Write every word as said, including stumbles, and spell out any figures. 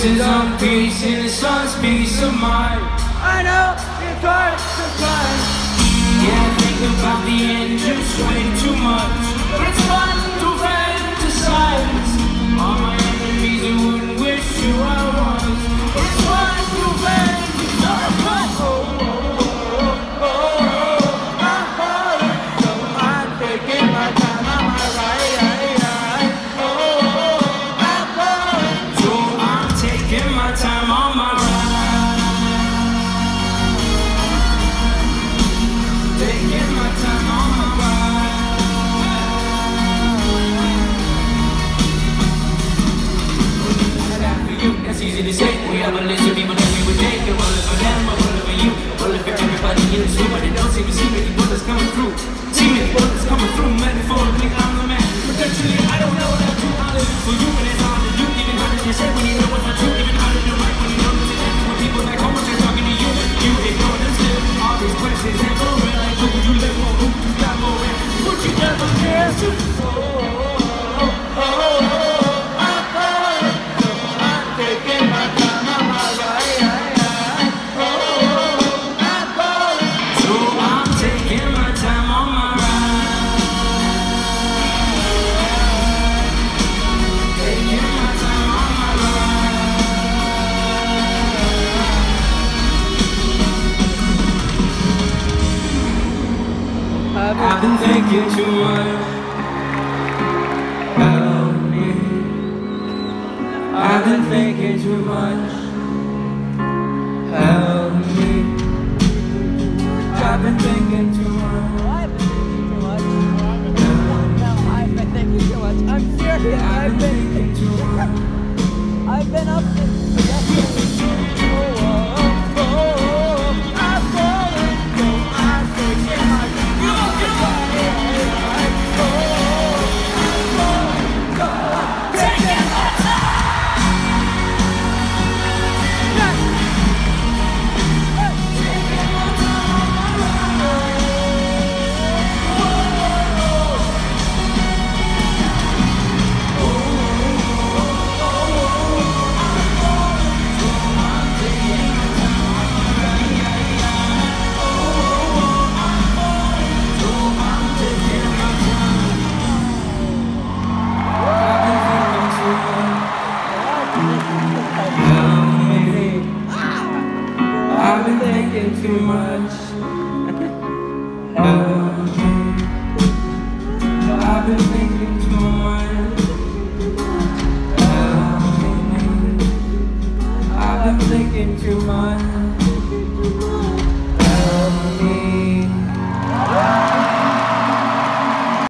pieces of peace in the sun's peace of mind. I know it's hard sometimes. Yeah, think about the end just way too much, but it's fun to fantasize. All my enemies who wouldn't wish who I was. It's fun to fantasize. Oh, oh, oh, oh, oh. I'm falling, so I'm taking my time. I'm alright, right, right. Oh, oh, oh, I'm falling. So I'm taking my time on my ride. Taking my time on my ride. For you, that's easy to say. We have a list of people that we would take. A bullet for them, a bullet for you, a bullet for everybody in the street. But they don't seem to see many bullets coming through. See many bullets coming through. Metaphorically, I'm the man. Potentially, I don't know that you are living for you, and it's hard to do. Even harder to say when you know what's not true. Even harder to write when you know what's it. When people like home are talking to you, you ignore them still. All these questions and for real, like who would you live for? Who would you die for? And would you ever care to? Oh, oh, oh, oh, oh, I'm falling, so I'm taking my time. I'm alright, right, right. Oh, oh, oh, I'm falling. So I'm taking my time on my ride. Taking my time on my ride. I've been thinking too much about me. I've been thinking too much about me. I've been thinking too much. I've been thinking too much. No, I've been thinking too much. I'm serious. I've been thinking too much. I've been up since yesterday. Oh, oh, oh, oh, I'm falling, so I'm taking my time. I've been thinking too much about me. I've been thinking too much about me. I've been thinking too much.